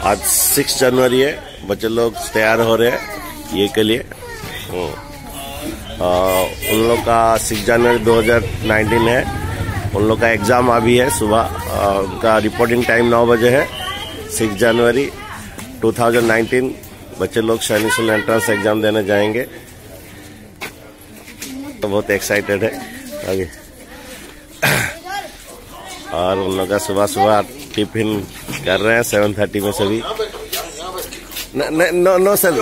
आज 6 जनवरी है, बच्चे लोग तैयार हो रहे हैं ये के लिए। उन लोग का 6 जनवरी 2019 है, उन लोग का एग्जाम अभी है सुबह। उनका रिपोर्टिंग टाइम 9 बजे है। 6 जनवरी 2019 बच्चे लोग सैनिक स्कूल एंट्रेंस एग्जाम देने जाएंगे, तो बहुत एक्साइटेड है आगे। और उन लोग का सुबह सुबह टिफिन कर रहे हैं 7:30 में सभी। नो सर,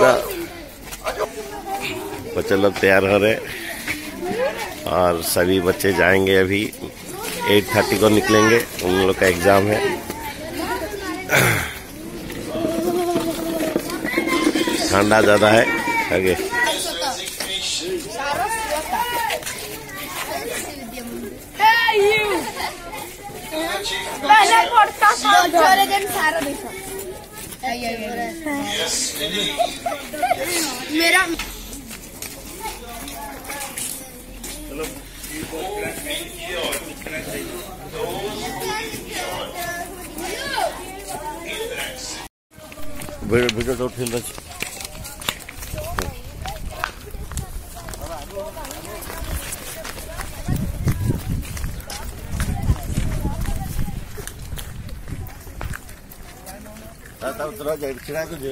बच्चे लोग तैयार हो रहे हैं और सभी बच्चे जाएंगे। अभी 8:30 को निकलेंगे, उन लोग का एग्जाम है। ठंडा ज्यादा है आगे। मेरा वीडियो तो फिल्म उतरा जाए छिड़ा को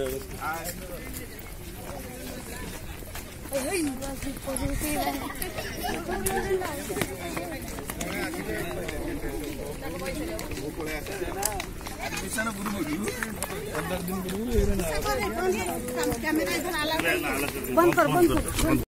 बंद कर